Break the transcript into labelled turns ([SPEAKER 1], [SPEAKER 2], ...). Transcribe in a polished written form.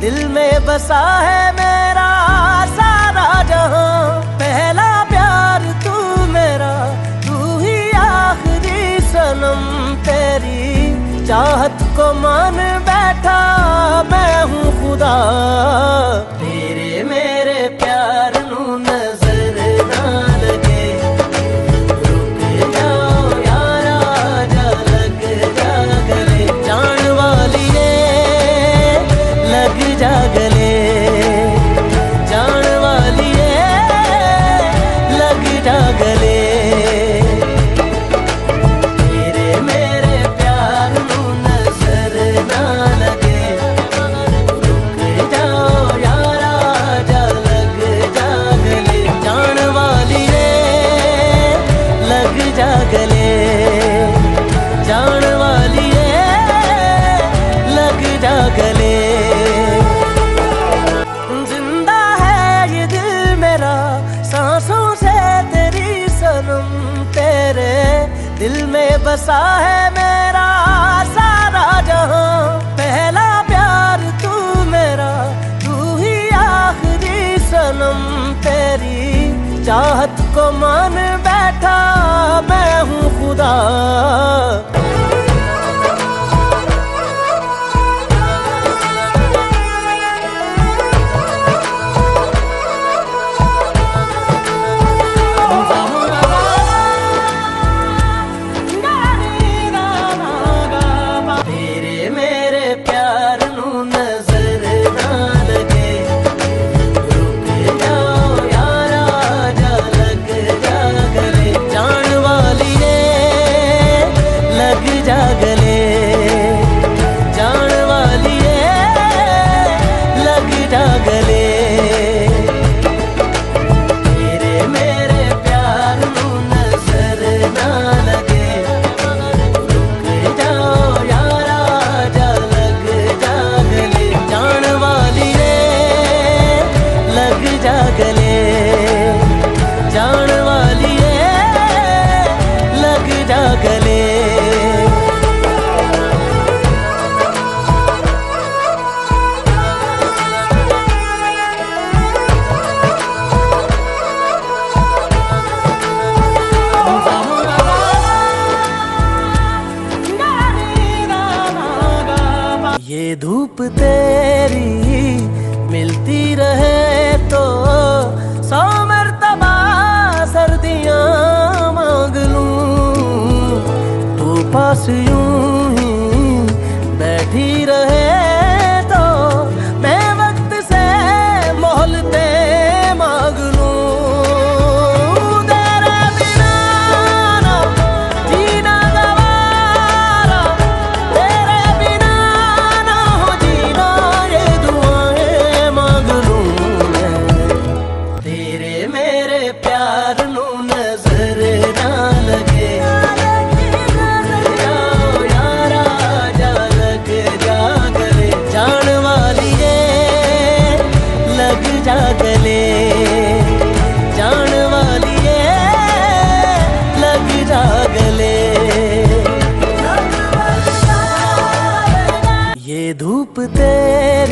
[SPEAKER 1] दिल में बसा है मेरा सारा जहां। पहला प्यार तू मेरा, तू ही आखिरी सनम। तेरी चाहत को मान बैठा मैं हूँ खुदा। तेरे मेरे प्यार नू नजर ना लगे, रुक जाओ यारा जा लग जा गले। जान वालिए लग जा गले, जान वालिए लग जा गले। गले जान वालिए लग जा गले। जिंदा है ये दिल मेरा सांसों से तेरी सनम। तेरे दिल में बसा है मेरा सारा जहां। पहला प्यार तू मेरा, तू ही आखिरी सनम। तेरी चाहत को मान बैठा मैं हूँ खुदा। तेरे मेरे प्यार नू नजर ना लगे, रुक जाओ यारा जा लग जा गले। जान वालिए लग जा गले, जान वालिए लग जा गले। तेरे मेरे प्यार नू नजर ना लगे, रुक जाओ यारा जा लग जा गले। जान वालिए लग जा गले, जान वालिए लग जा गले। ये धूप तेरी मिलती रहे तो 100 मर्तबा सर्दियाँ मांग लूं। तू पास यूं ही बैठी रहे तो मैं वक्त से मोहलते मांग लूं। तेरे बिना ना जीना गवारा, तेरे बिना ना हो जीना ये दुआएं मांग लूं मैं। तेरे मेरे प्यार नू नजर ना लगे, जाओ यारा जा लग जा गले। जान वालिए लग जा गले, जान वालिए लग जा गले। ये धूप तेरी